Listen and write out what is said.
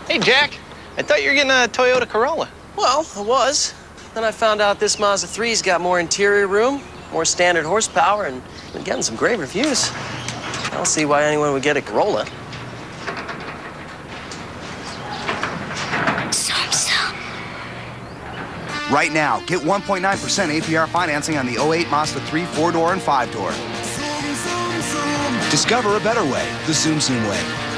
Hey, Jack. I thought you were getting a Toyota Corolla. Well, I was. Then I found out this Mazda3's got more interior room, more standard horsepower, and been getting some great reviews. I don't see why anyone would get a Corolla. Right now, get 1.9% APR financing on the 08 Mazda 3 4-door and 5-door. Discover a better way, the Zoom Zoom way.